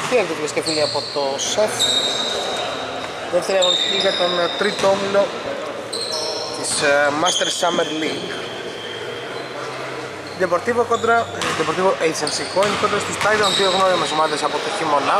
αγωνιστική εκδοχή και φίλοι από το ΣΕΦ. Δεύτερη αγωνιστική για τον τρίτο όμιλο της Master Summer League. Deportivo Agency Coin κόντρα στους Titan, δύο γνώριμες ομάδες από το χειμώνα.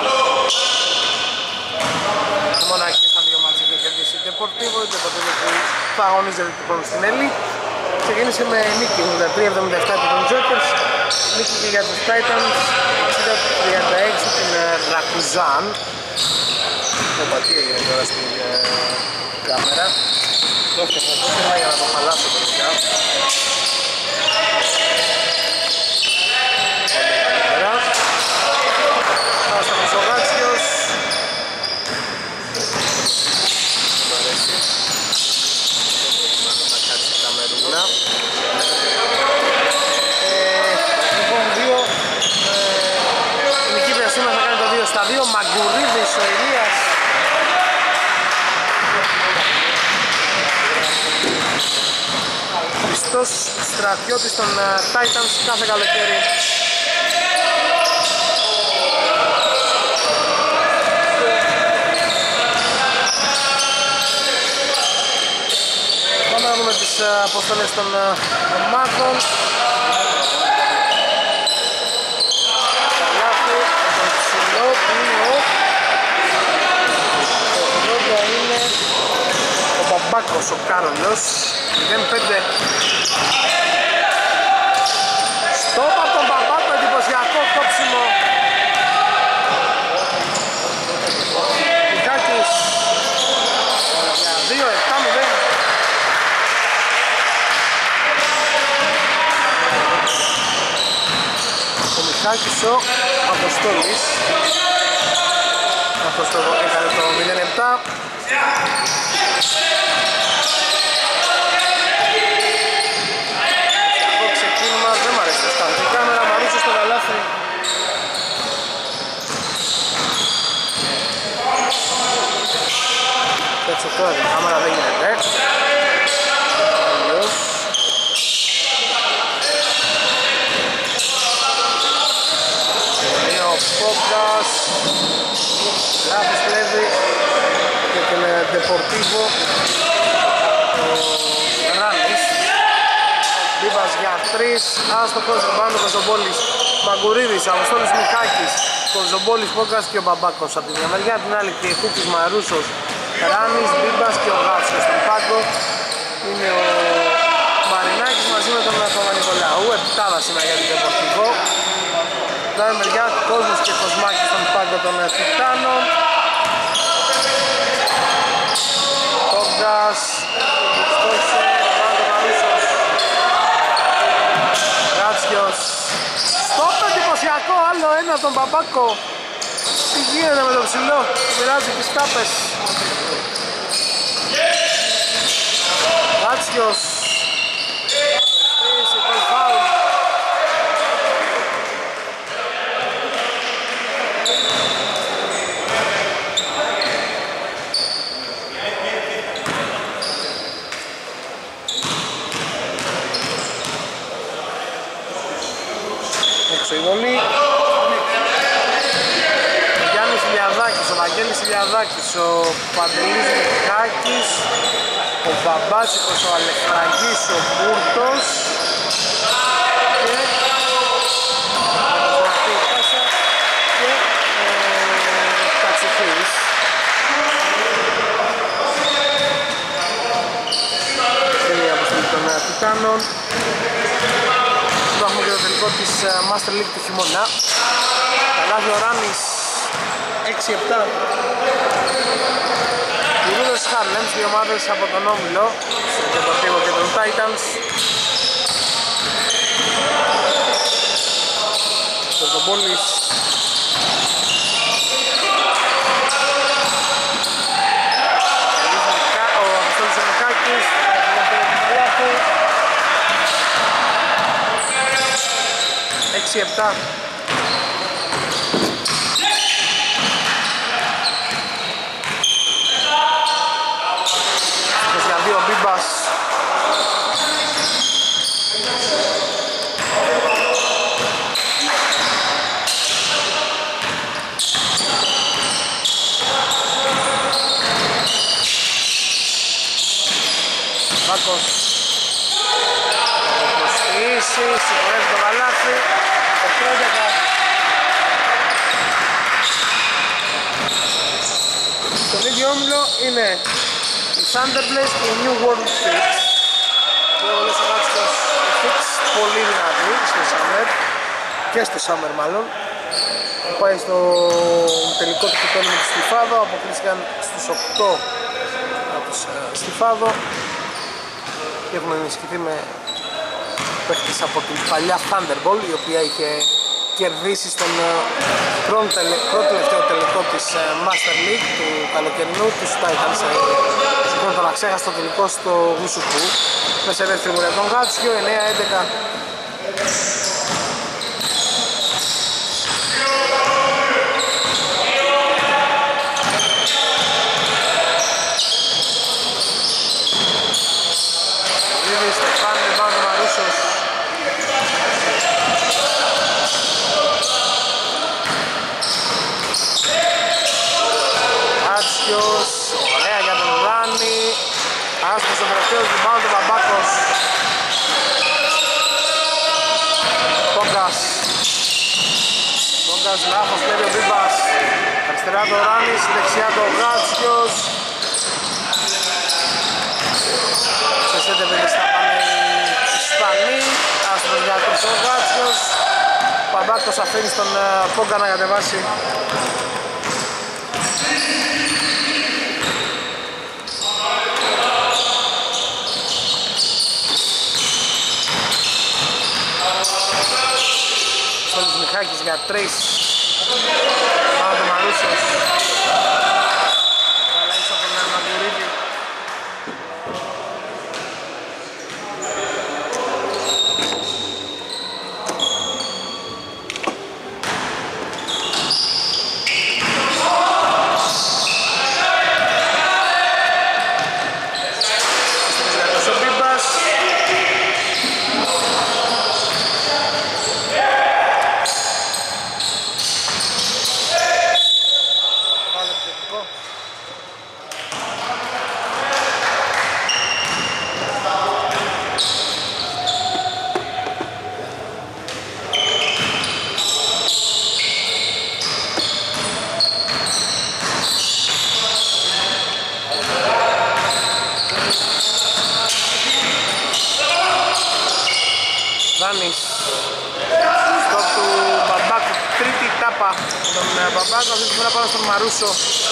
Χειμώνα και στα δύο μάτια και κερδίσει η Deportivo που θα αγωνίζεται του χρόνου στην Elite. Ξεκίνησε με νίκη 83-77 από τον Jokers, νίκη και για τους Titans 60-36 την Rakuzan. Τι έγινε τώρα στην κάμερα, το έφτιαχνα το θέμα για να το χαλάσω τελικά. Πάω στο Μισογάτσιος. Μ' αρέσει να κάτσει η καμερούλα. Λοιπόν, η νικήτρια σήμερα θα κάνει το 2-2. Μαγκουρίδης ο Ηλίας. Χριστός στρατιώτης των Titans κάθε καλοκαίρι. Πάμε να δούμε τις αποστολές των ομάδων. Καλάθι, τον ψηλό που είναι ο 80 είναι ο Μπαμπάκος, ο Κάρολος. 0-5. Στόπ από τον Μπαμπάκο, εντυπωσιακό κόψιμο. Μιχάκης για 2-7-0. Ο Μιχάκης ο Αποστόλης. αυτός το έκανε το 0-7. Ξεκίνημα, δεν μ' αρέσει το στάντη. Η κάμερα Μαρούσο στο καλάθι. Έτσι τώρα η κάμερα δεν γίνεται. Αλλιώς. Είναι ο Πόγκας. Γράφης κλέβει και τον Deportivo ο Ράνης. Μπίβας για 3, άστοχος, πάνω ο Κοζομπόλης, Μαγκουρίδης, Αποστόλης Μιχάκης, Κοζομπόλης, Πόγκας και ο Μπαμπάκος από την μια μεριά, την άλλη και Κούκης Μαρούσος, Ράνης, Μπίβας και ο Γάψος. Στον πάγκο είναι ο Μαρινάκης μαζί με τον Παπα-Νικολάου, επτάδα σήμερα για την Deportivo. Την άλλη μεριά, Κόσμος και Κοσμάκης στον πάγκο των Τιτάνων. Πόγκας, Στόπ εντυπωσιακό, άλλο ένα τον Μπαμπάκο. Τι γίνεται με το ψηλό, μοιράζει τις τάπες. Γάτσιος. Έξω η βολή. Ο Γιάννης Ηλιαδάκης, ο Βαγγέλης Ηλιαδάκης, ο Παντελής Μιχάκης, ο Μπαμπάσικος, ο Αλεξανδραγής, ο Μπούρτος και ο Κατσιφής. Είναι η αποστολή των Τιτάνων. Έχουμε και το τελικό της Master League του χειμώνα. Καλάβει ο Ράνης 6-7. Οι Ρούδες Harlems, δύο ομάδες από τον Όμιλο, τον Deportivo και τον Titans. Το Ζομπόλης. Ο Αποστόλης ο Μιχάκης. 6-7. Για δύο Μπίμπας. Μπαμπάκος θα υποστηρίσει, συγχωρεύει το καλάθι, 8-11. Στον ίδιο όμιλο είναι η Thunderblaze και η New World Fix. Και ο Λεσσογάτσικος Fix πολύ δυνατή στο Summer και στο Summer μάλλον. Πάει στο τελικό του κυπέλλου με τη Στιφάδο, αποκλείστηκαν στους 8 από τους Στιφάδο και έχουν ενισχυθεί με παίχτες από την παλιά Thunderball, η οποία είχε κερδίσει στον πρώτο τελευταίο τελικό της Master League του καλοκαιρινού, τους Titans συγχρόνω τον αξέχαστο τελικό στο Γουσουκού με σε δεύτερη μουρία τον Γάτσιο, 9-11. Ωραία για τον Δάνη. Άστος στο τελευταίο rebound του Μπαμπάκος. Πόγκας λάθος, κλέβει ο Μπίμπας. Αριστερά το Ράνης, δεξιά το Γάτσιος. Σε σέντε βέβαια θα πάνε οι Ισπανοί. Άστος για ο Γάτσιος. Ο Μπαμπάκος αφήνει στον Πόγκα να κατεβάσει. Μιχάκης για 3. Μάου Μαρούσος. Αλέξα από τον Μαγκουρίδη. Στο του Μπαμπάκου, τρίτη τάπα τον Μπαμπάκου, αυτή τη φορά πάνω στον Μαρούσο.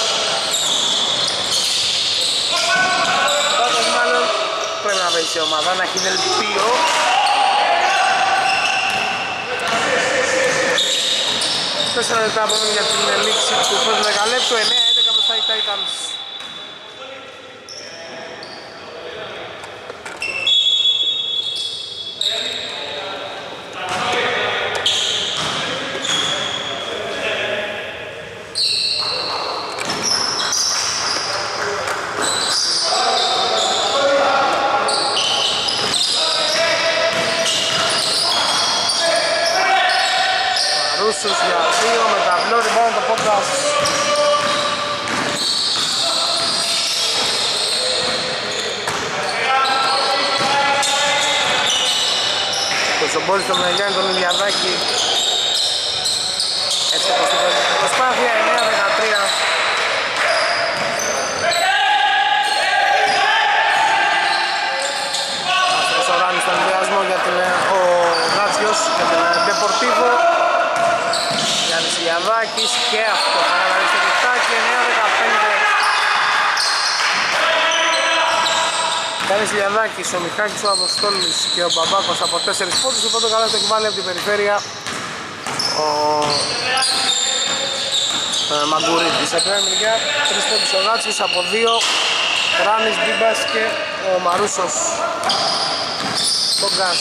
Μπαμπάκος μάλλον πρέπει να βρει σε ομάδα, να έχει δελτίο. Τέσσερα λεπτά απόμενοι για την λήξη του πρώτου δεκαλέπτου, 9-11 μπροστά οι Titans. Ρούσος για 2 με ταυλό, rebound το Πόγκας. Κοτσομπόλης στον Γιάννη τον Ιλιαδάκη. Έτσι όπως την προσπάθεια, 9-13. Άστρος ο Ράνης στον ενδιασμό για ο Γάτσιος, για τον Ντεπορτίβο. Γιάννης Ιλιαδάκης και αυτό θα αναλύσει το δικτάκι, 9-15. Γιάννης Ιλιαδάκης, ο Μιχάκης, ο Αποστόλης και ο Μπαμπάκος από 4 πόντους. Ο πρώτο καλά το έχει βάλει από την περιφέρεια ο Μαγκουρίτης. Από την άλλη μεριά 3 πόντους ο Γάτσης, από 2 Ράνης, Μπίμπας και ο Μαρούσος. Πόγκας.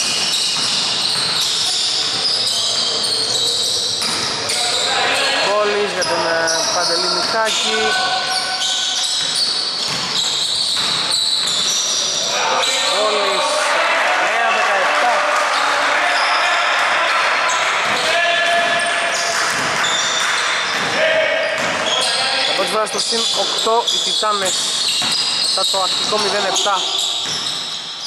Πόλης για τον Παντελή Μιχάκη. Πόλης 9-17. Από τις φορές στο συν 8 οι Τιτάνες μετά το αρχικό 0-7.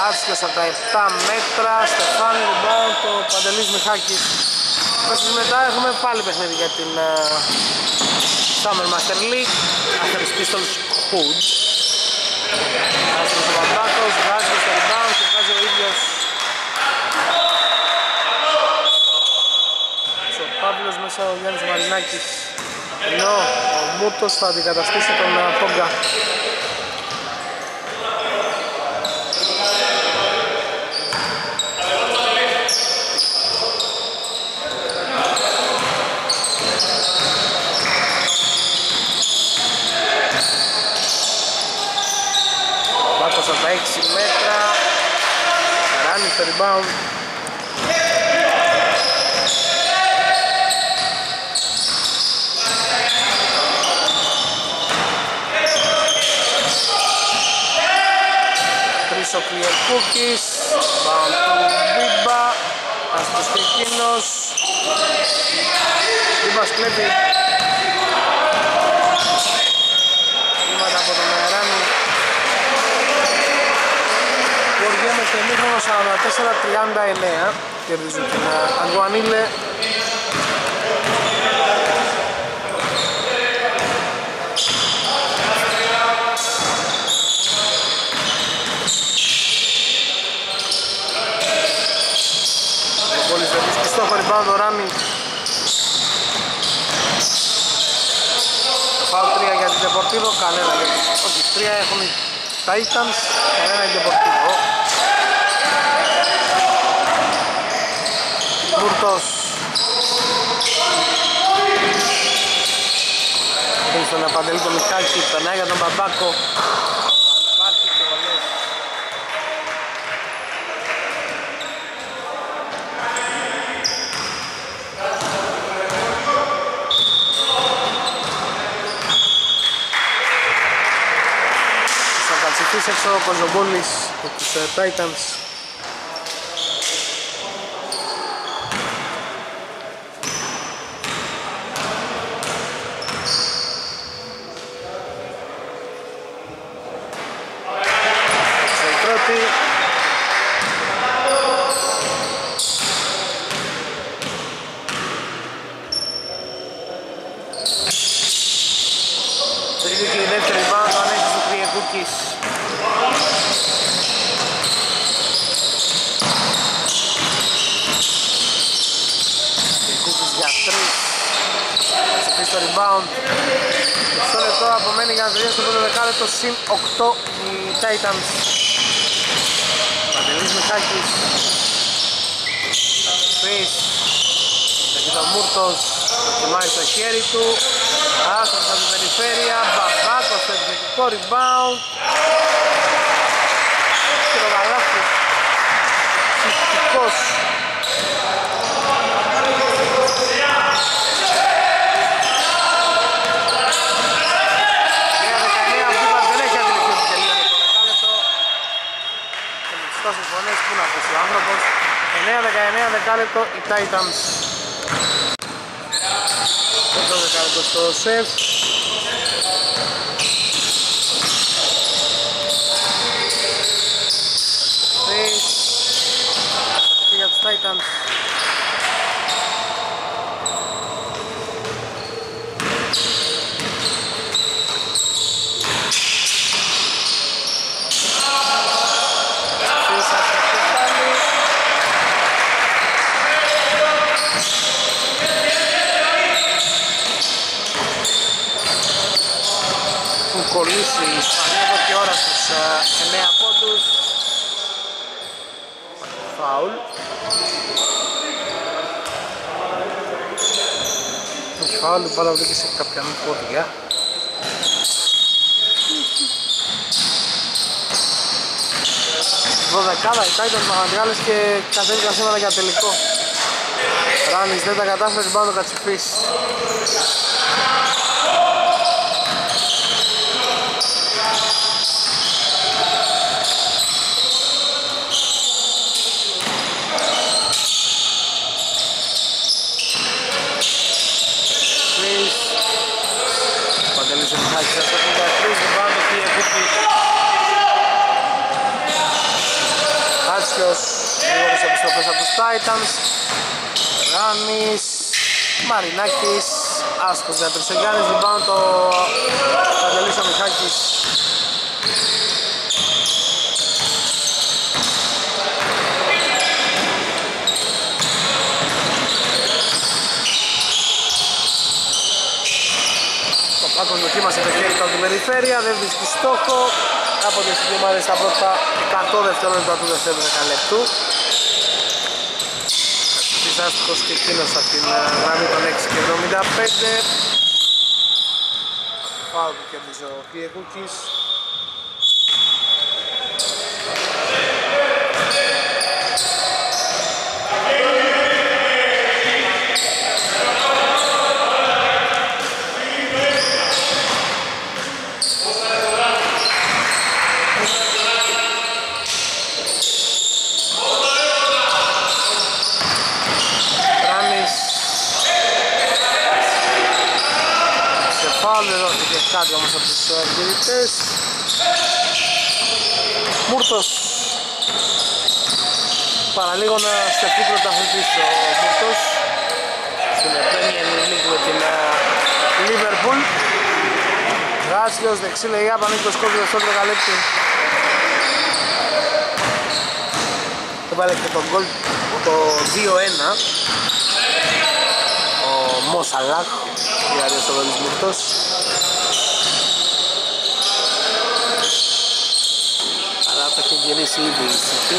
Λάτσιος από τα 7 μέτρα, Στεφάνη rebound, το Παντελής Μιχάκης. Μέσα μετά έχουμε πάλι παιχνίδι για την Summer Master League, Athens Pistols Hoods. Άσχος ο Παπάκος, βγάζει το rebound και βγάζει ο ίδιος ο Παύλος μέσα ο Γιάννης Μαρινάκης, ενώ ο Μούτος θα αντικαταστήσει τον Πόγκα. Πάκος από τα 6 μέτρα, Ράνι στο rebound. Ο Κλειερκούκης, πάνω του Μπίμπα, άστος και εκείνος. Μπίμπας κλέβει βήματα από τον Αεράνη. Γοργία με στο ημίχρονο 44-39, κερδίζουν την Αγκουανίλε. Στο rebound ο Ράμι. Φάουλ 3 για την Deportivo, κανένα για την... Όχι, 3 έχουν οι Titans, κανένα η Deportivo. Μούρτος. Θέλει στον Παντελή τον Μιχάκη, περνάει για τον Μπαμπάκο. Υπάρχει και βολές. Έξω ο Κοζομπόλης από τους Titans. Σε πρώτη. Τρίτη και η δεύτερη πάνω το ανέχει στο Κρυεκούκης. Στο rebound. Στο λεπτό απομένει για να τελειώσει το πρώτο δεκάλεπτο, συν 8 οι Titans. Παντελής Μιχάκης. Φρις. Έχει τον Μούρτος. Δοκιμάει στο χέρι του. Άστος από την περιφέρεια. Μπαμπάκος στο επιθετικό rebound. Και το καλάθι. Συστικός. Τόσες φωνές που να ακούσει ο άνθρωπος. 9-19 δεκάλεπτο οι Titans. Το δεκάλεπτο στο σεφ. Τρεις. Για τους Titans. Κολλήσει η Ισπανία εδώ και ώρα στους 9 πόντους. Φάουλ. Όχι φάουλ, η μπάλα βρήκε σε κάποια μη πόδια. Δωδεκάδα οι Titans Μαγαντιάλες και κατέβηκαν σήμερα για τελικό. Ράνης δεν τα κατάφερε, πάνω το Κατσιφής. επιστροφές από τους Titans. Ράνης, Μαρινάκης, άστοχος για Τρισογιάννης, rebound το Παντελής ο Μιχάκης. Το Πάκος δοκίμασε το χέρι του από την περιφέρεια, δεν βρίσκει στόχο. Από τις δύο ομάδες στα πρώτα 100 δευτερόλεπτα του δεύτερου δεκαλέπτου. Άστοχος και εκείνος από την γραμμή των 6,75. Φάουλ που κέρδισε ο Πιεκούκης. Κάτι όμως από τους εκδηρητές. Μούρτος. Παραλίγο να στεφτεί πρωταθλητής ο Μούρτος στην Premier League με την Liverpool. Γάσιος, δεξί λεγιά, πανίκος κόβει στο δεκαλέπτου. Έβαλε και τον γκολ το 2-1 ο Μοσαλάχ, δηλαδή ο Σοβελής Μούρτος. Έχει γυρίσει ήδη η City.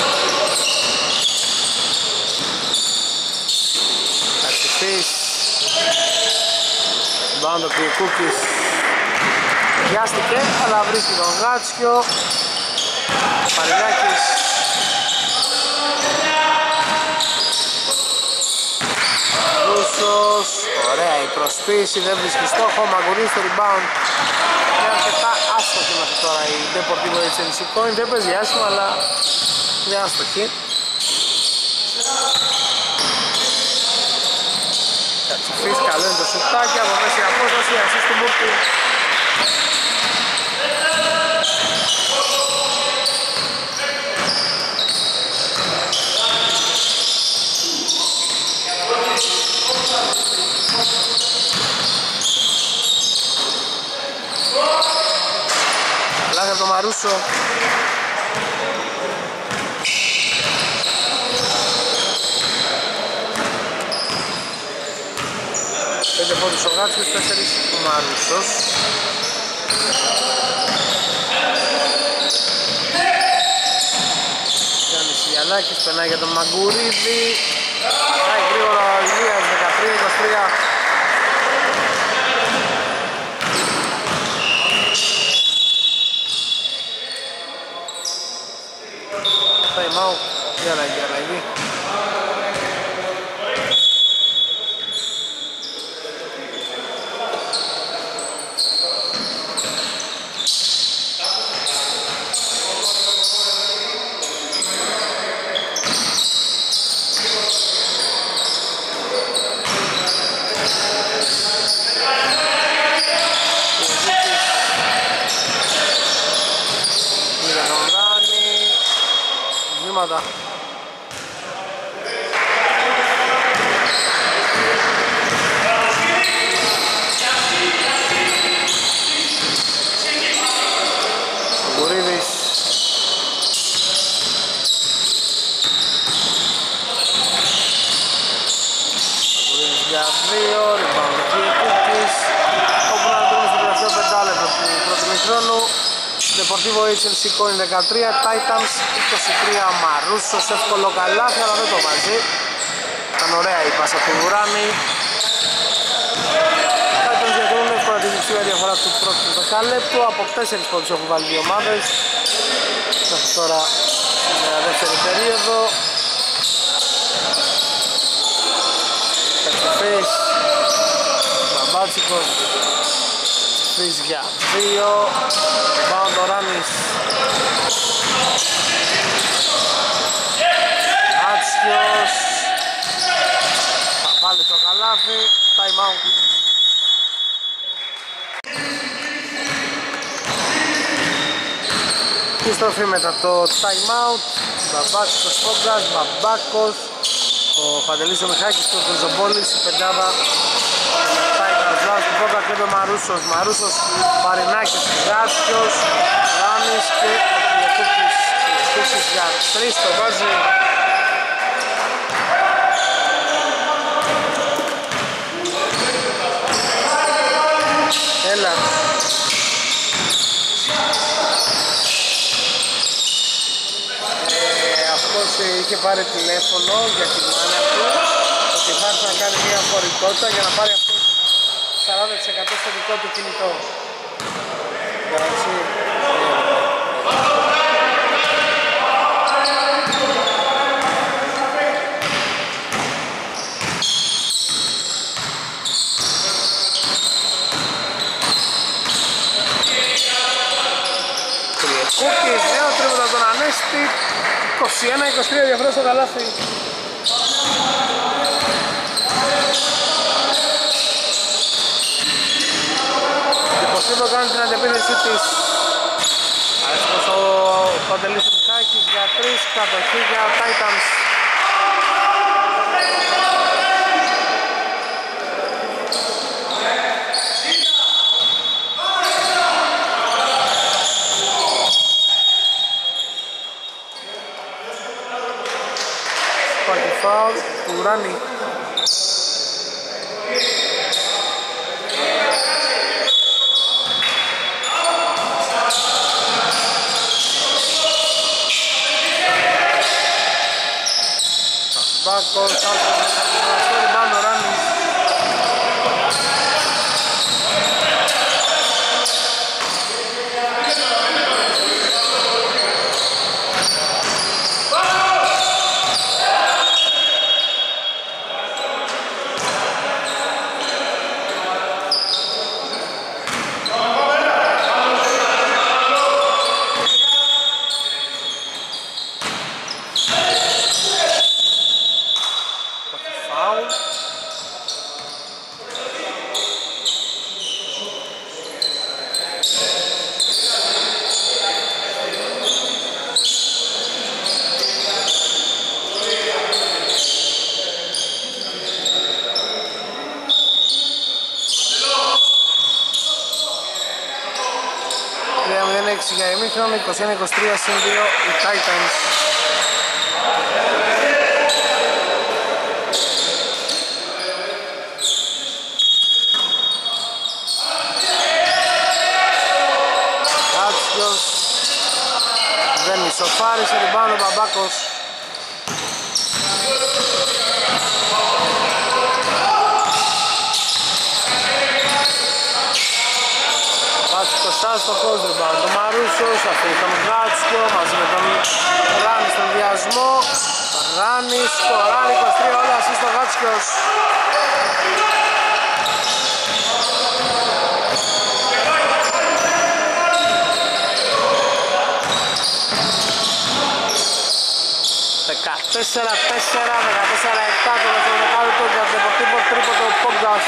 Κατσιφής. Μπάντο Πιεκούκης. Βιάστηκε, αλλά βρίσκει τον Γάτσιο. Παριλάκης. Ρούσος. Ωραία η προσποίηση, δεν βρίσκει στόχο. Μαγκουρής στο rebound. Είναι αρκετά άστοχη μέχρι τώρα η Deportivo Coin. Δεν παίζει άσχημα, αλλά είναι άστοχη. Κατσιφής, καλό είναι το σουτάκι από μέση απόσταση, ασίστ του Μούρτη. Λάθη από τον Μαρούσο. Πέντε πόντους ο Γάτσιος, 4 ο Μαρούσος. Γιάννης Γιαννάκης, περνάει για τον Μαγκουρίδη. Πάει γρήγορα ο Ηλίας, 13-23. Time out, για αλλαγή. Βήματα. Γουρίδης. Γουρίδης για 2, rebound Πιεκούκης. Όπου να δούμε στο τελευταίο πεντάλεπτο του πρώτου ημιχρόνου. Deportivo Coin 13, Titans 23, Μαρούσος, εύκολο καλάθι, αλλά δεν το βάζει. Ήταν ωραία η πάσα του Βουράνη. Titans διατηρούν εύκολα τη διψήφια διαφορά του πρώτου δεκαλέπτου. Από 4 πόντους έχουν βάλει δύο ομάδες. Μέχρι τώρα στην δεύτερη περίοδο. Κατσεφής, Μπαμπάτσικος, Φρις για 2. Πάω ο Ράνης. Άτσιος. Θα βάλει το καλάθι. Time out. Επιστροφή μετά το time out. Μπαμπάκος, ο Σπόγκας, Μπαμπάκος, ο Παντελής ο Μιχάκης και ο Κοζομπόλης, η πεντάδα Titans Last του Σπόγκα και ο Μαρούσος, Μαρούσος, Παρινάκης, Γάτσιος, Ράμις και ο Κούκης για 3 το βάζει. Έλα. Αυτός είχε πάρει τηλέφωνο για τη μάνα του ότι θα έρθει να κάνει μια φορητότητα για να πάρει αυτός 40% στο δικό του κινητό. Εντάξει. Κούκκις, νέο τρίποντα από τον Ανέστη, 21-23 διαφορά στο καλάθι. Υποσύμπο κάνει την αντεπίθεση της. Αριθμός ο Παντελής Μιχάκης για 3, κατοχή για Titans. Φάουλ του Ράνι. Μπάκος, στο ριμπάουντ ο Ράνις. Για ημίχρονο 21-23 συν 2 οι Titans. Κάτσιος δεν ισοφάρισε, rebound ο Μπαμπάκος. Στο rebound ο Μαρούσος, αφήνει τον Γάτσιο μαζί με τον Ράνι στον διασμό. Ράνι, σκοράρει 23 όλα ασίστ ο Γάτσιος. Τέσσερα, 14-7 το δευτερόλεπτο για τον Deportivo τρίποντο Πόγκας.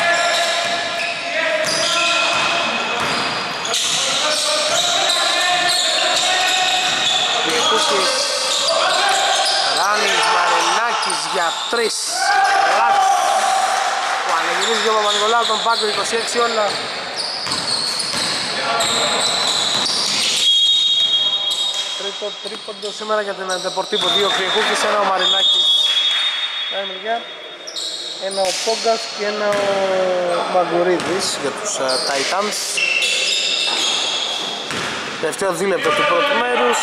Ράνις, Μαρινάκης για 3. Λάτς που ανεγυρίζει και ο Παπα-Νικολάου τον πάγκο 26 όλα. Τρίτο τρίποντο σήμερα για την Deportivo. 2 Κρυεκούκης, ένα ο Μαρινάκης. Ένα ο Πόγκας και ένα ο Μαγκουρίδης για τους Titans. Τελευταίο δίλεπτο του πρώτου μέρους.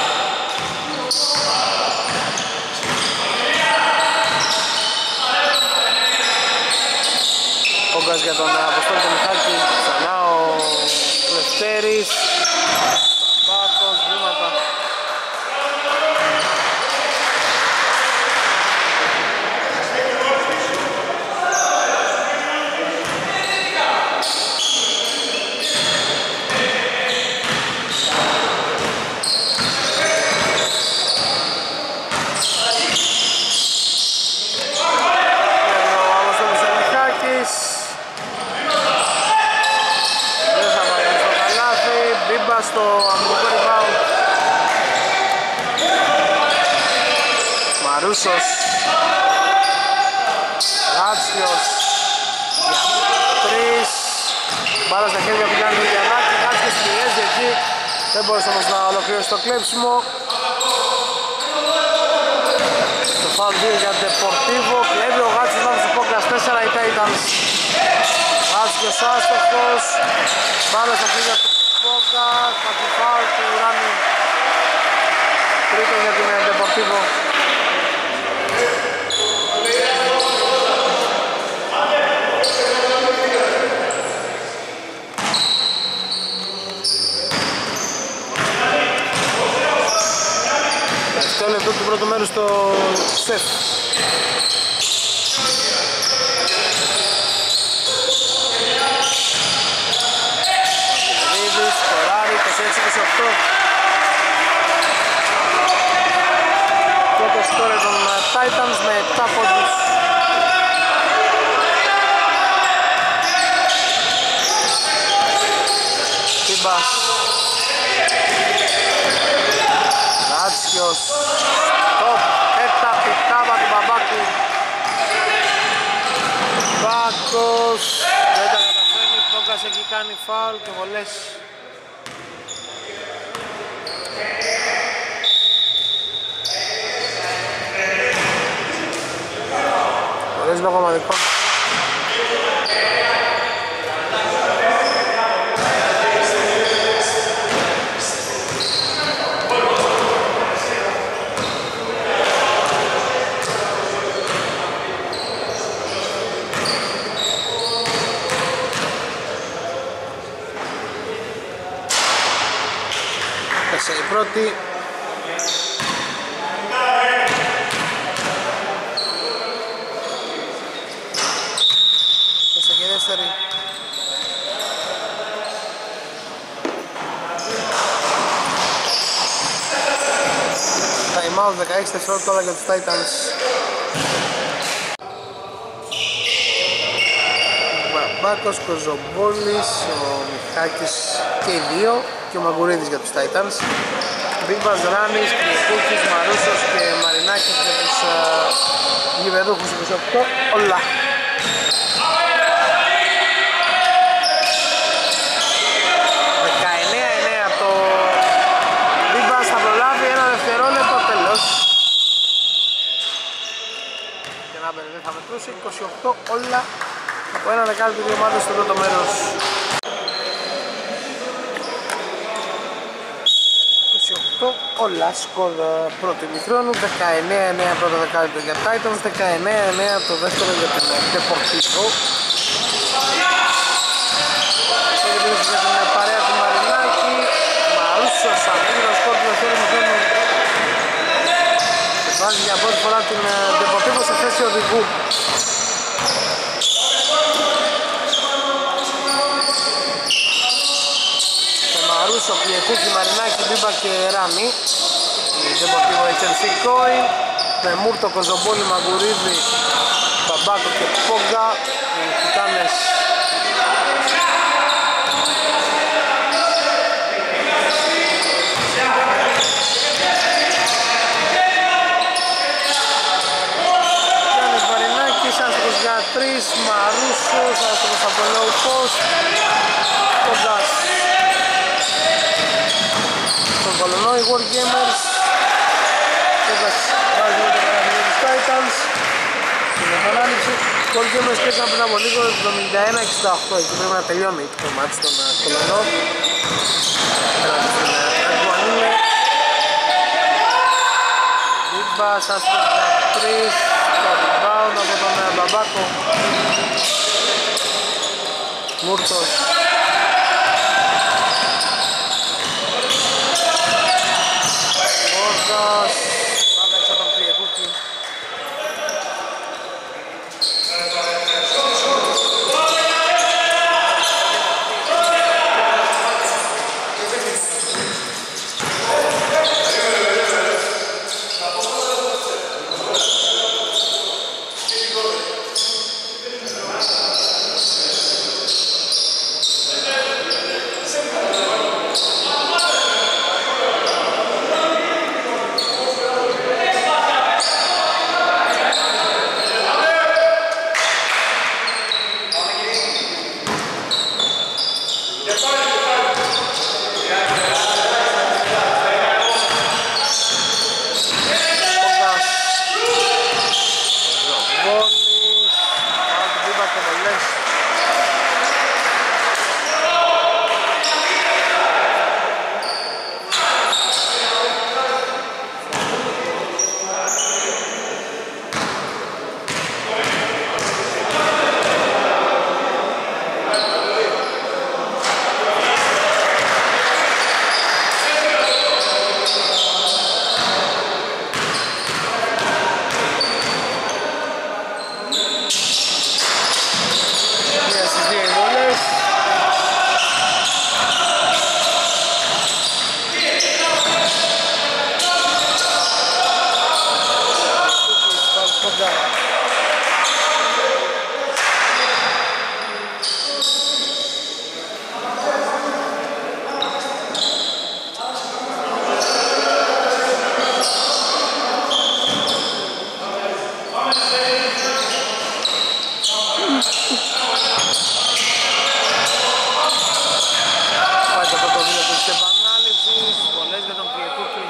Πόγκας για τον Αποστόλη τον Μιχάκη, ξανά ο Λευτέρης, Παπάκος, βήματα. Στο Μαρούσος. Γάτσιος για 3. Μπάλα στα χέρια του Γιάννη Γιαννάκη. Γάτσιος πιέζει εκεί. Δεν μπορούσε όμως να ολοκληρώσει το κλέψιμο. Το φάουλ 2 για Deportivo. Κλέβει ο Γάτσιος να του Πόγκας 4. Η Titans. Γάτσιος άστοχος. Μπάλα στα χέρια του Πόγκας. Θα του φάουλ του Ράνι. Τρίτο για την Deportivo. Το λεπτό του πρώτου μέρους στο ΣΕΦ. Βίδης, Κοράρη, 26-28. Πρώτο σκόρε των Titans με 7 πόντους. Τιμπάς. Γάτσιος. Στοπ. Τέταρτη τάβα του Μπαμπάκου. Μπάκος. Δεν τα καταφέρνει. Πόγκας έχει κάνει φάουλ και βολές. Βολές λογομαδικών. Η πρώτη. Πέσα και δεύτερη. Time out 16 δευτερόλεπτα τώρα για τους Titans. Μπάκος, Κοζομπόλης, ο Μιχάκης και οι δύο και ο Μαγκουρίδης για τους Titans. Μπίμπας, Ράνης, Κρυκούκης, Μαρούσος και Μαρινάκης για τους γηπεδούχους 28. Όλα. Το Μπίμπας θα προλάβει ένα δευτερόλεπτο, τέλος. Και να μπαίνει, δεν θα μετρούσε. 28 όλα. Από ένα δεκάλεπτο δύο ομάδες στο πρώτο μέρος. 28 όλα σκορ πρώτου ημιχρόνου. 19-9 πρώτο δεκάλεπτο για Titans. 19-9 το δεύτερο για την Deportivo. Για την παρέα του Μαρινάκη. Μαρούσος ανοίγει το σκορ του δεύτερου ημιχρόνου. Βάζει για πρώτη φορά την Deportivo σε θέση οδηγού. Μαρούσο, Πιεκούκη, Μαρινάκη, Μπίμπα και Ράμι. Η Deportivo HLC Coin με Μούρτο, Κοζομπόλη, Μαγκουρίδη, Μπαμπάκο και Πόγκα. Οι Τιτάνες Γιάννης Μαρινάκης, άστοχος για 3, Μαρούσος, άστοχος από το low post, Πόγκας στον Κολονό, οι War Gamers. Πόγκας βάζει με το καταφυγείο τους Titans. Στην επανάληψη, οι War Gamers πέσαν πριν από λίγο 71-68, εκεί πρέπει να τελειώνει το μάτι στον Κολονό. Πέραν στην Αγκουανίλε. Μπίμπας, άστοχος για 3, το rebound από τον Μπαμπάκο. Μούρτος. Πόγκας. Πάμε έξω από τον Κρυεκούκη. Πάει το πρώτο βίντεο της επανάληψης, πολλές για τον Πιετούκη.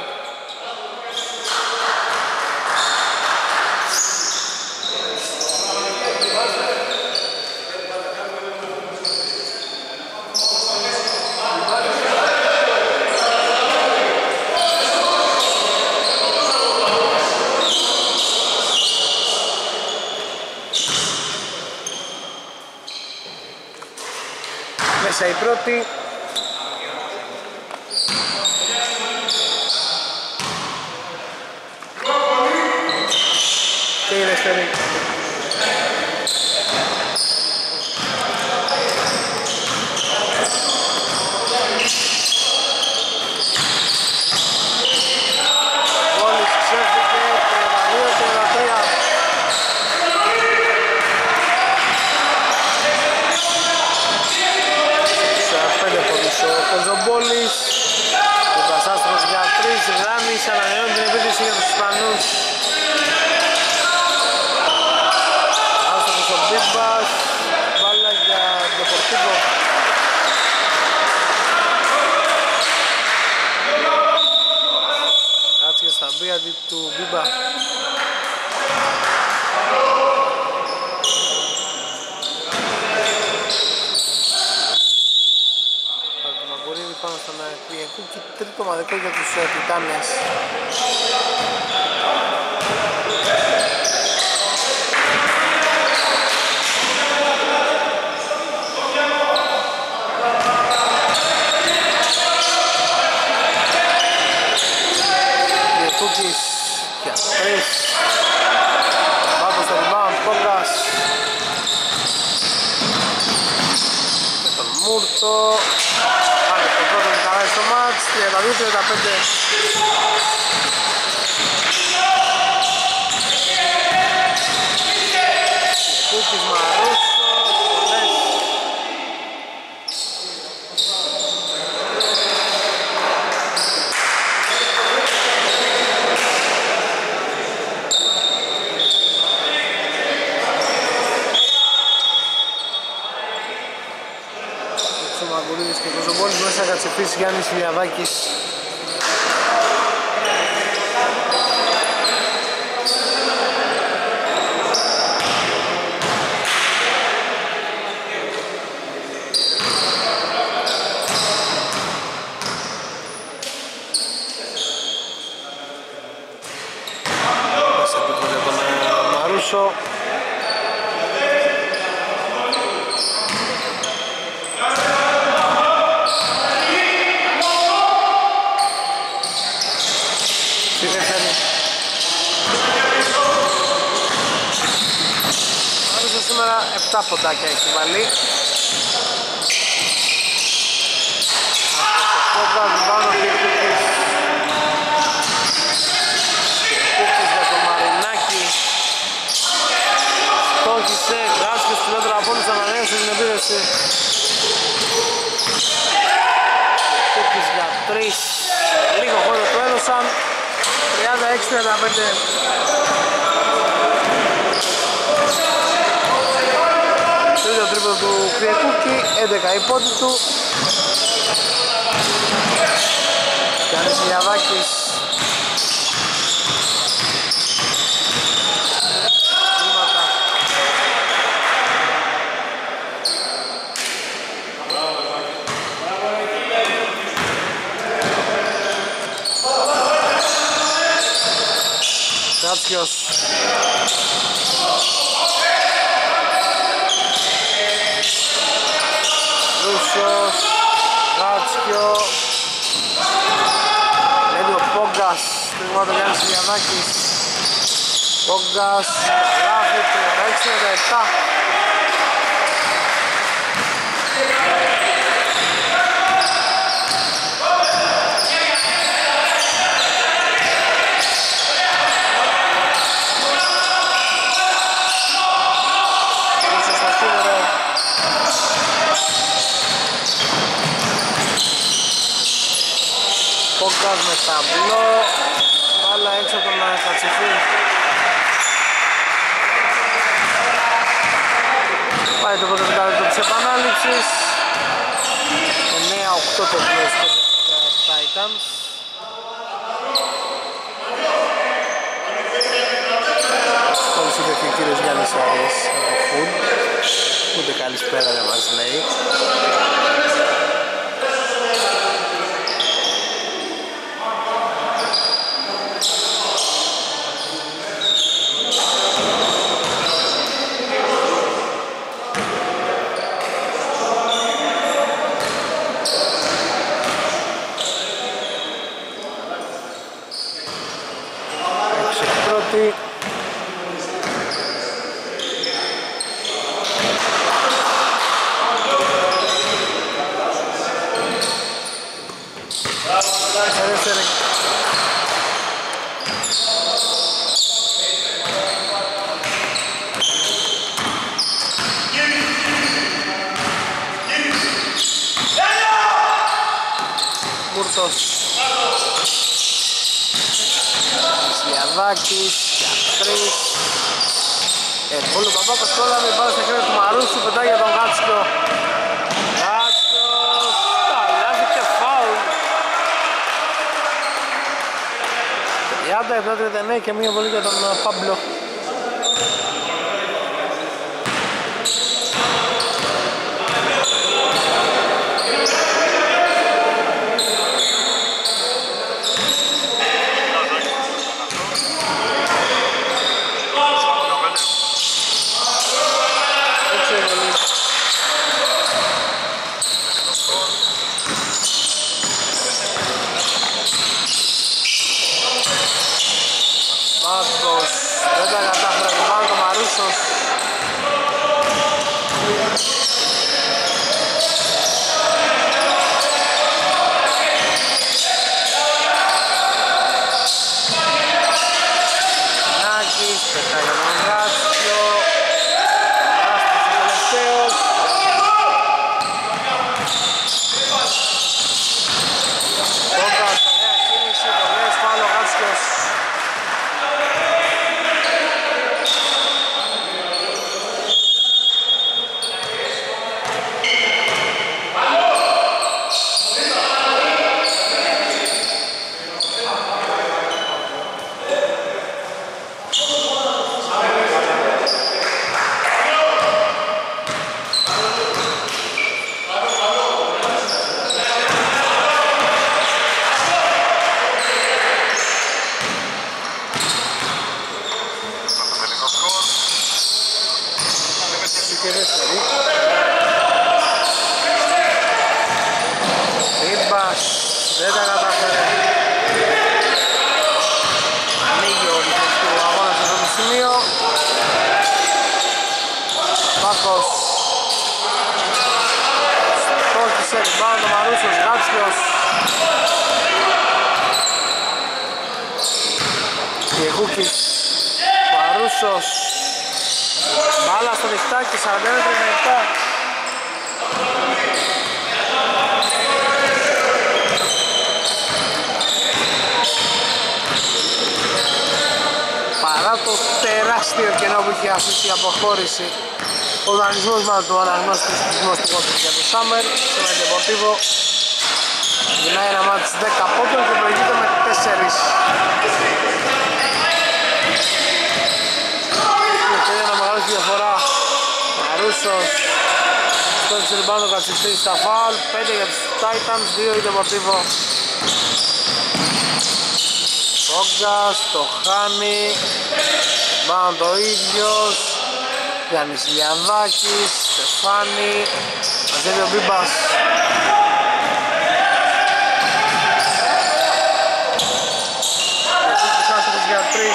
Μέσα η πρώτη. Και η δεύτερη. Βόλης ξέφυγε, 32-33. Ο Κοζομπόλης, ο Πασάστρος για 3 γράμμις, ανανεώνει την επίθεση για τους Ισπανούς. Άστοχος ο Μπίμπας, μπάλα για Ντεπορτίβο. Κάτσε στα μπία του Μπίμπα. Πάνω στον Κυριακού και τρίτο μαδικό για τους Τιτάνες. Κυριακούκης για 3. Βάτος στο rebound, Κόγκας. Με τον Μούρτο. Το πρώτο του καλά στο μάτς, 32-35. Κούκης Μαρούσο, πολλές. Μαγκουρίδης και Κοζομπόλης μέσα κατσεφής Γιάννης Ηλιαδάκης. Μέσα από τον Μαρούσο. Σήμερα 7 ποντάκια έχει βάλει. Κόγκας πάνω και Κούκης. Κούκης για το Μαρινάκι. Στόχισε, Γκάσκες του μέτρα από όλους, ανανέωσε την επίδεση. Κούκης για 3. Λίγο χώρο του έδωσαν. 36-35. Τρίτο τρίποντο του Κυριακούκη, 11 η πόντη του. Γιάννης Ηλιαδάκης. Βήματα. Κάτσιος. Ρούσος, Ράτσιο, λέει ο Πόγκας, τριγμά το Γιάννης Ηλιαδάκης. Πόγκας, γράφει 36-37. Πόγκας με ταμπλό, μπάλα έξω από τον Κατσιφή. επιστρέψεις. 9-8 το πλέον στους Titans. Όλος είπε και ο κύριος Γιάννης Αρές από το Food. Ούτε καλησπέρα δεν μας λέει. Σλιαδάκης για 3. Πολύ Παπάκος κόλλαμε, πάνω στα χέρια του Μαρούσου, πετάει για τον Γάτσιο. Γάτσιος, καλάζει και φάουλ. 30-39 και μία βολή για τον Πάμπλο. Δεν τα κατάφερε το πάνω το Μαρούσος. Νάκης, πετάει για τον Γάτσιο. Άστος ο τελευταίος. Κόκας, ωραία κίνηση, πολλές πάλι ο Γάτσιος. Δεν τα κατάφερε. Ανοίγει ο ρυθμός του αγώνα σε αυτό το σημείο. Πάκος στόχισε, rebound ο Μαρούσος, Γάτσιος. Και Χούκης, Μαρούσος. Μπάλα στο διχτάκι, 41-37. Παρά το τεράστιο κενό που είχε αφήσει η αποχώρηση, ο δανεισμός μας του αναγνώστης του Κόντρου για το Summer στο Μεντεπορτίβο γυρνάει ένα μάτι 10 πόντων και προηγείται με 4. Και ένα μεγάλη διαφορά. Μαρούσος στο rebound ο Κατσιστής στα φάουλ, 5 για τους Titans, 2 η Deportivo. Κόγκας, το χάνει, πάνω το ίδιος, Γιάννης Λιαδάκης, Στεφάνη, μαζεύει ο Μπίμπας. Επίσης άστοχος για 3.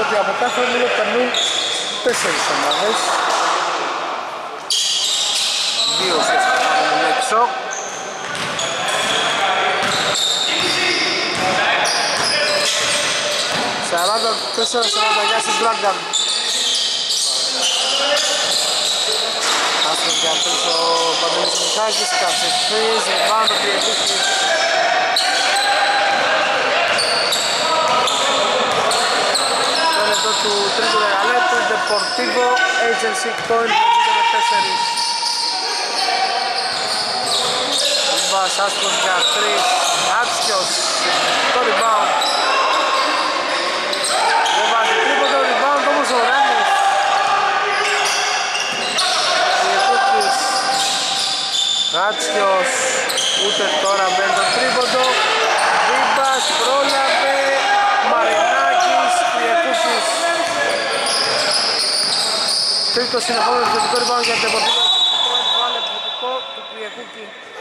ότι από κάθε όμιλο περνούν 4 ομάδες. 2 ουσιαστικά μένουν έξω. Γιάσης Μπράγκαν. Άστρος για τρεις ο Παντελής Μιχάκης, Καψεφής, Ρεβάνο, Πιεδίκης. Το λεπτό του τρίτου δεκαλέπτου, Deportivo HLC Coin, με 4. Λουμπάς, Άστρος για τρεις, Άτσιος, το rebound. Δεν βάζει τρίποντο, rebound όμως ο Ράνος. Πιεδίκης, Άτσιος, ούτε τώρα μπαίνει το τρίποντο. Βίμπας, πρόλαβε, Μαρινάκης, Πιεδίκης. Τρίτο συνεχόμενο επιθετικό rebound για την Deportivo. Βάλε επιθετικό του Πιεδίκη.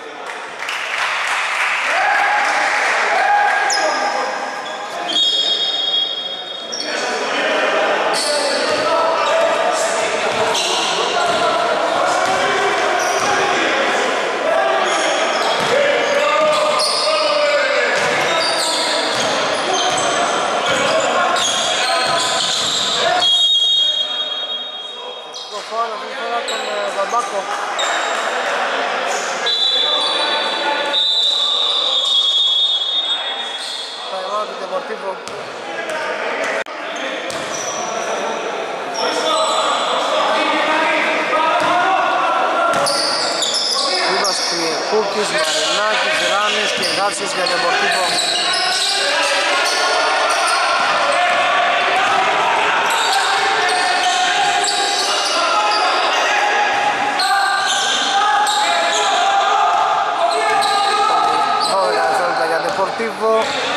Κούκκις, Μαρινάκης, Ράνης και Γάτσιος για την Deportivo. Για την Deportivo.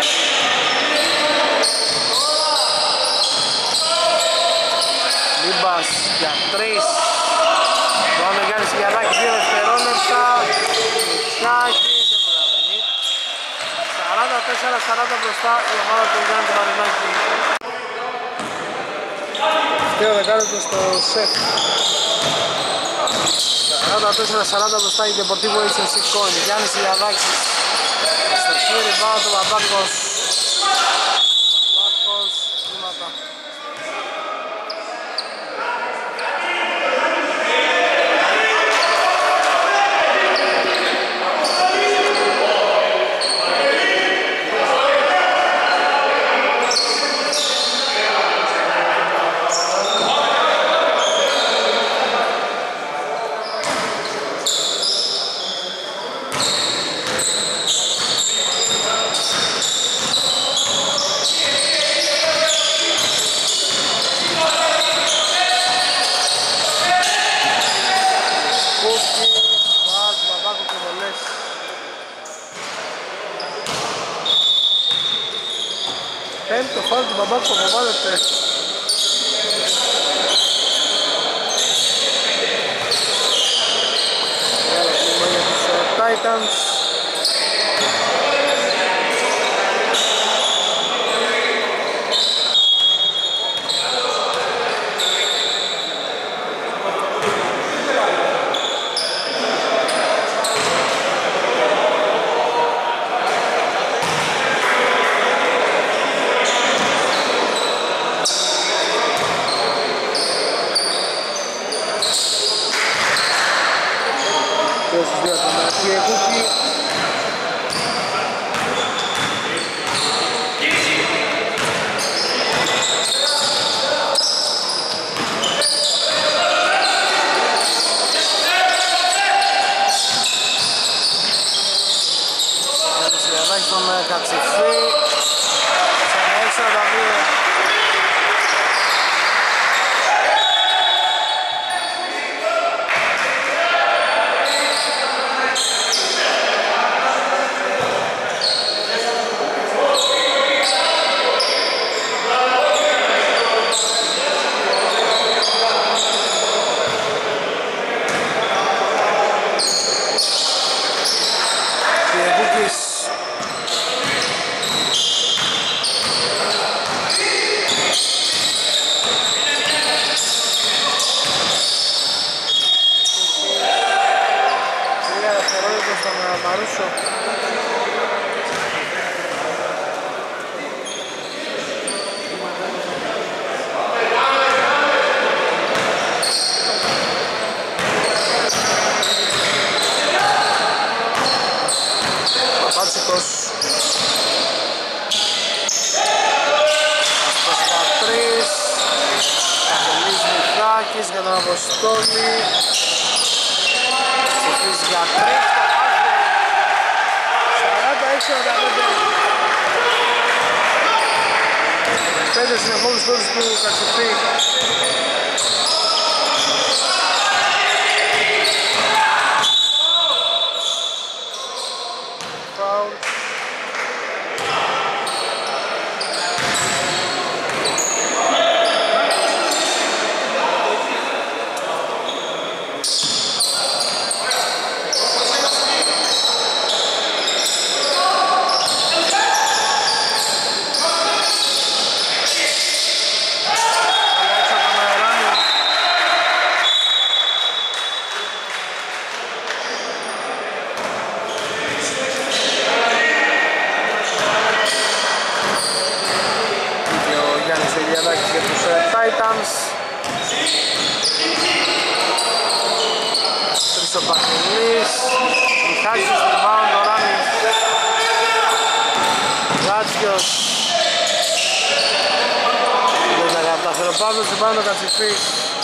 Λίμπας για 3. Πάμε Γιάννης Γιαννάκης, 2 δευτερόλεπτα. Μιχάκης, δεν προλαβαίνει. 44-40 μπροστά η ομάδα του Γιάννη Μαρινάκη. Δεύτερο δεκάλεπτο στο σετ. 44-40 μπροστά η Deportivo HLC Coin. Γιάννης Γιαννάκης. Στο χείρι πάνω του Παπάκος. Παπάκος, βήματα. Το φάουλ του Μπαμπάκου που αποβάλλεται. Για τους Titans. Στους δύο ατομικοί Κούκκι. Αποστόλη. Ψηφίζει για 3 στο Άσβολη. 46-45. 5 συνεχόμενους πόντους του Κατσιφή. Φάουλ. Titans. Τρίσο Παχυλής. Μιχάκης, rebound, ο Ράνης. Γάτσιος. Δεν θα καταφέρει ο Παύλος, rebound ο Κατσιφής.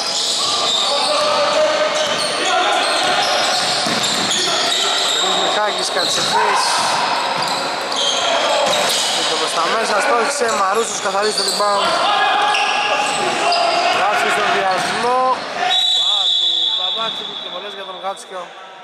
Μιχάκης, Κατσιφής. Ήρθε προς τα μέσα, στόχισε, Μαρούσος καθαρίζει το rebound. Γάτσιος στον διασμό. Του Μπαμπάτσικου και βολές για τον Γάτσιο.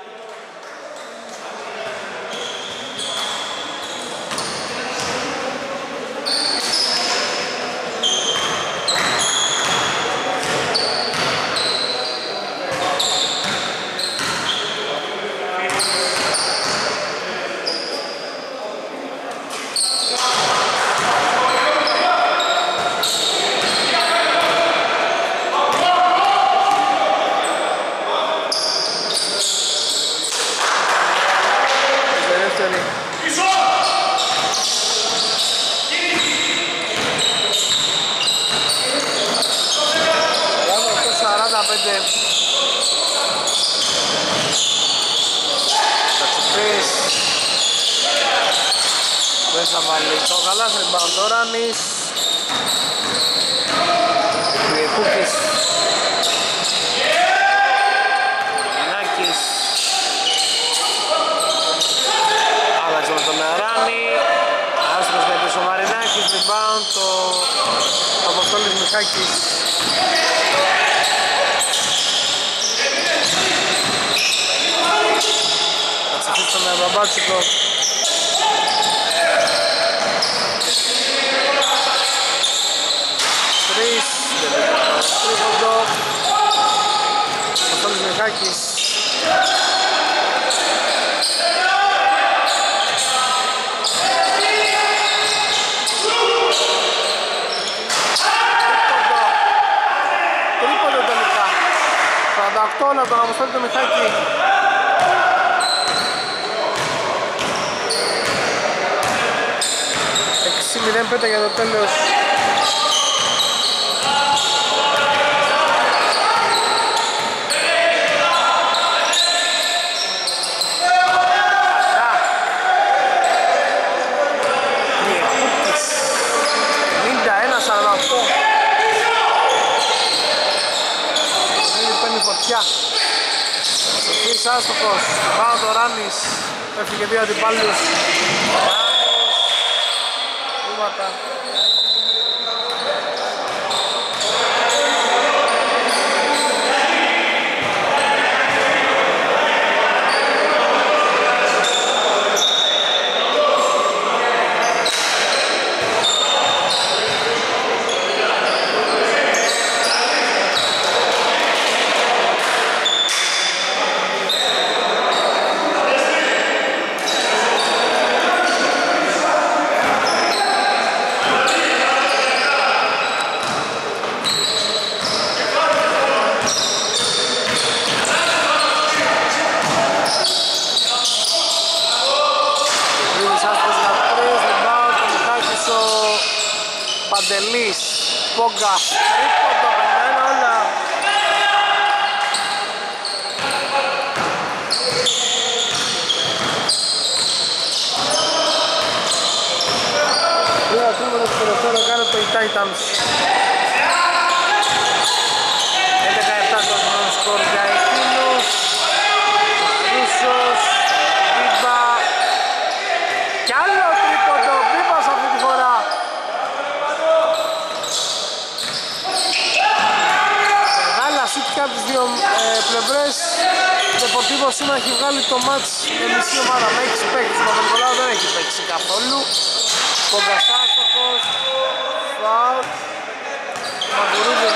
Δεν θα βάλει το γαλάς, rebound ο Ράνης. Κούκης. Μινάκης. Άλλαξε με τον Ράνη. Άστρος με πίσω ο Μαρινάκης, rebound το Αποστόλης Μιχάκης. Θα ψηφίσει τον Μπαμπάτσικο. Τρίποντο. Αποστόλης Μιχάκης. Τρίποντο τελικά. 48 όλα τον Αποστόλη του Μιχάκη. 6-0-5 για το τέλος. Σοφής άστοχος, πάνω το Ράνης, έφυγε δύο αντιπάλους. Βήματα. Παντελής, Πόγκα, τρίποντο, 51 όλα. Τρία σύμβολα στο τελευταίο κάνει το Titans. 11-7 το πλευρές. Deportivo σήμερα έχει βγάλει το μάτς με μισή ομάδα με 6 παίκτες. Ο Παπα-Νικολάου δεν έχει παίξει καθόλου. Πόγκας άστοχος. Φαουλ. Μαγουρίδη.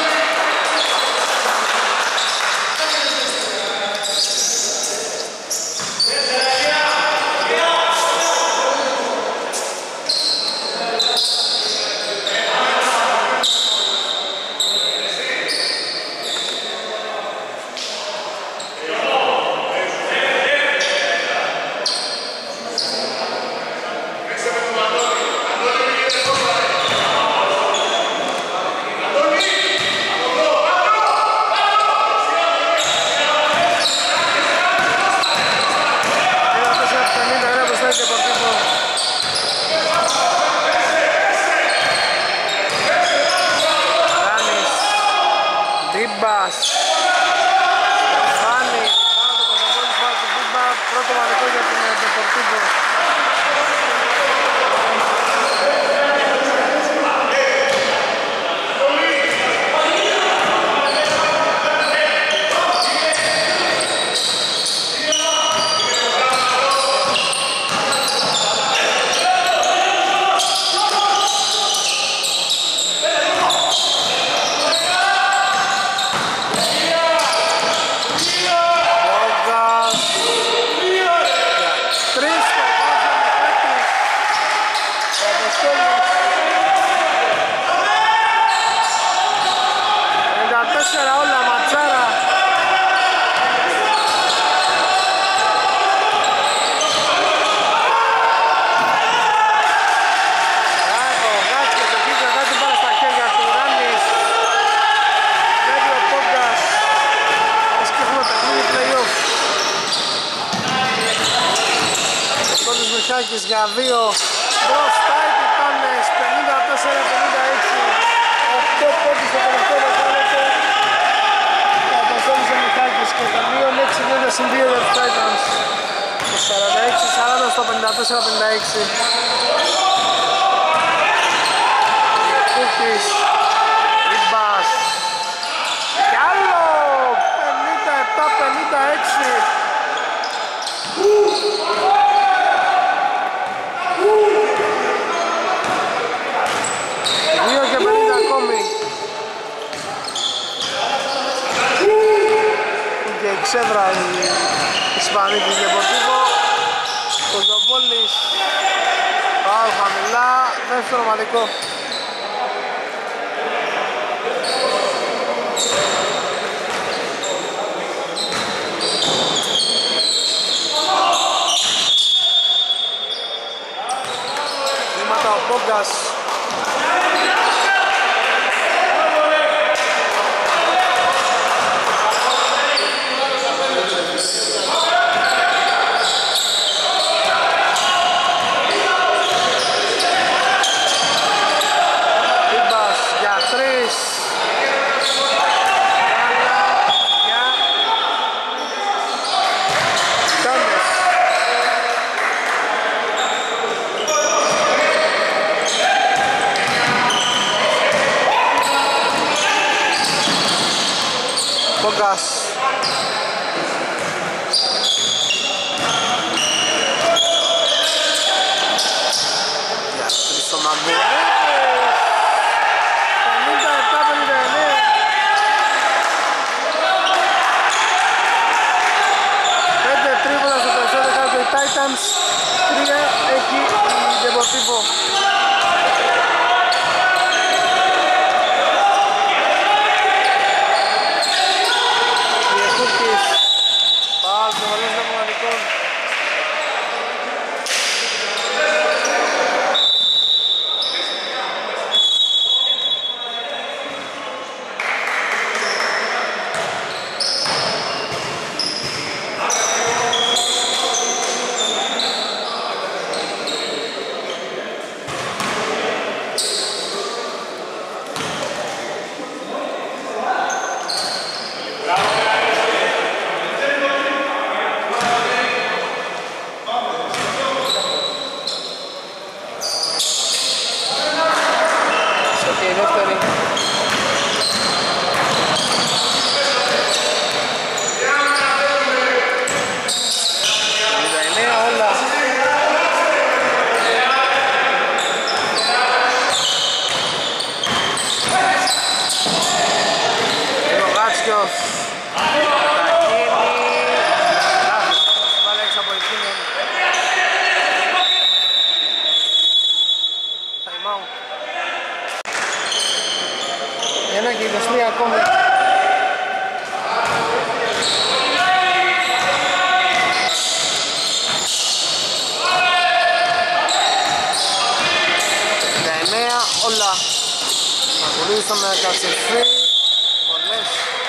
Για δύο μπροστά οι Τιτάνες 54-56, 8 πόντους στο τελευταίο δεκάλεπτο. Καταστόλησε ο Μιχάκης και τα 2-6 γίνεται συν 2 για τους Titans. Το 46-40 στο 54-56. Κούκκις, Ριμπάς κι άλλο 57-56. Ξέδρα η Ισπανή της Deportivo. Κοζοπόλης πάω χαμηλά, δεύτερο ομαδικό. Βήματα ο Πόγκας. Πόγκας. Για τρεις ο Μαγκουρίδης. 57-59. Πέντε τρίποτα στο τελευταίο δεκάλεπτο οι Titans. 3 έχει η Deportivo. 31 και 23 ακόμη. Όλα Μαγουρίδης με Κατσεφή, βολές.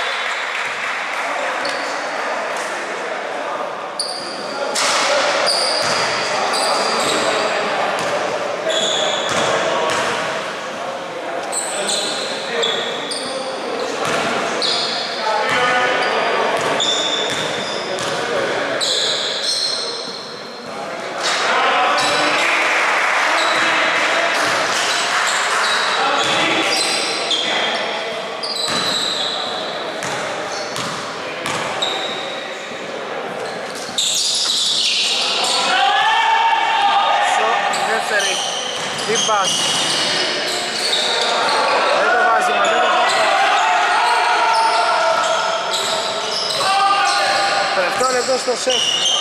Δίπας δεν το βάζει, μα δεν το βάζει. Τελευταίο λεπτό στο σεφ.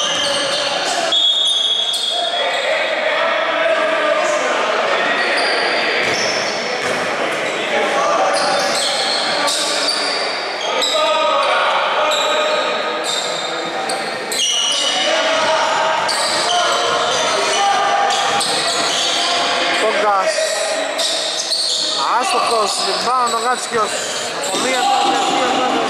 Άστοχος, rebound ο Γάτσκιος. Από μία τώρα και δύο τώρα.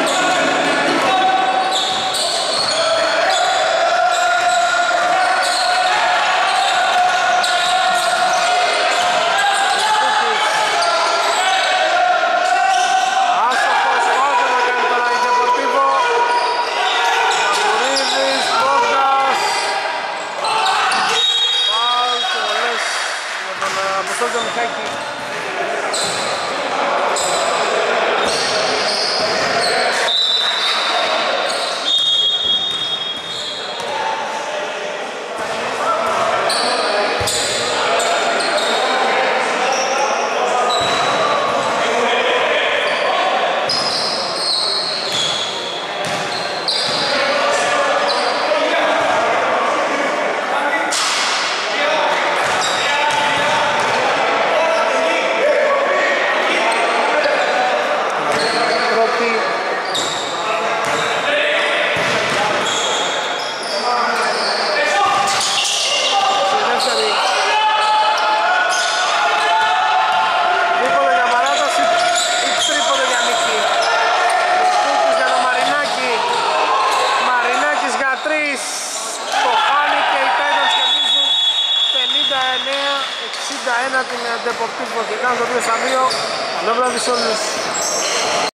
Άστοχος, πότε να κάνει τώρα η Deportivo. Μαγουρίδης, Πόγκας. Πάω και βολές για τον Αποστόλη Μιχάκη. Την Deportivo και κάνουν το 2-2. Καλό βράδυ σε όλους.